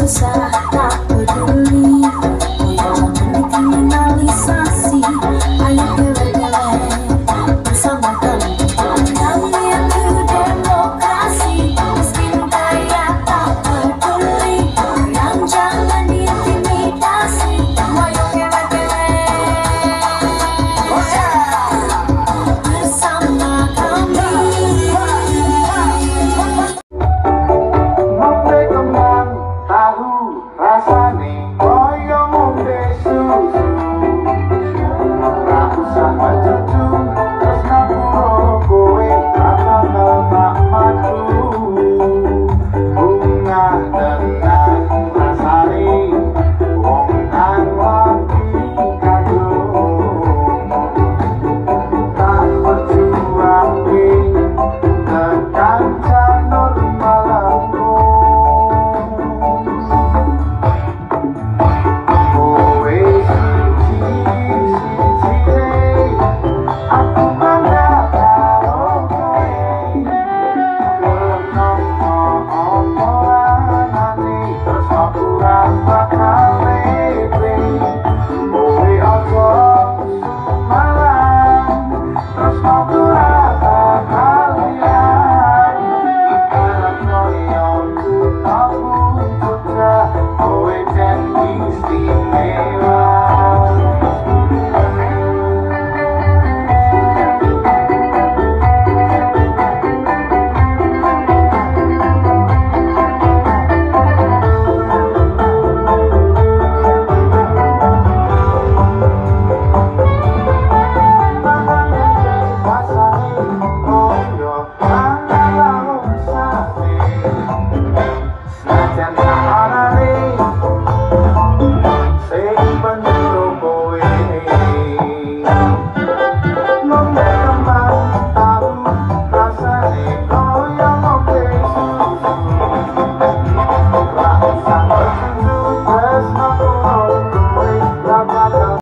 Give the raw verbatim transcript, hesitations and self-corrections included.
usah tak peduli, jangan dikriminalisasi. Ayo geleng-geleng bersama kami, kami itu demokrasi, miskin kaya tak peduli, yang jangan diintimidasi. Ayo geleng-geleng bersama kami. Ngombe kembang tahu rasane koyo ngombe susu. Tak usah mencucu terus ngapura kowe bakal tak madu. Bunga tenang rasane wong nang lagi kadung. Tak berjuangke tekan janur malamku. Kowe siji-sijine aku mandak karo kowe. Kenapa anane terus aku ra bakal lewe. Kowe aja malang terus aku ra bakal lihat. Ibarat koyo aku juga kowe jan istimewa.